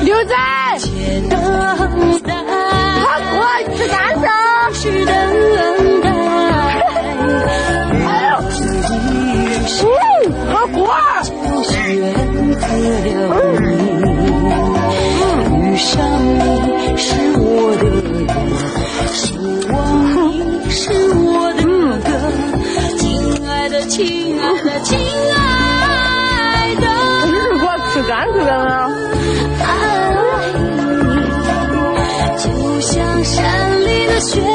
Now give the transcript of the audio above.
牛仔，好过吃干啥？哎呦，好过。遇上你是我的缘，希望你是我的歌，亲爱的，亲爱的，亲爱的。你是给我吃干吃干啊？爱你，就像山里的雪。